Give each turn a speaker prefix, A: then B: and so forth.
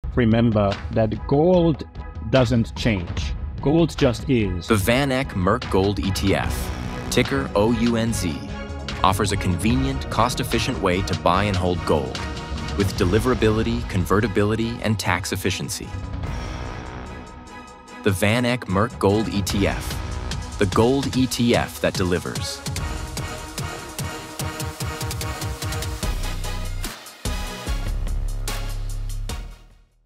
A: remember that gold doesn't change. Gold just is.
B: The VanEck Merk Gold ETF, ticker OUNZ, offers a convenient, cost-efficient way to buy and hold gold with deliverability, convertibility, and tax efficiency. The VanEck Merk Gold ETF, the gold ETF that delivers.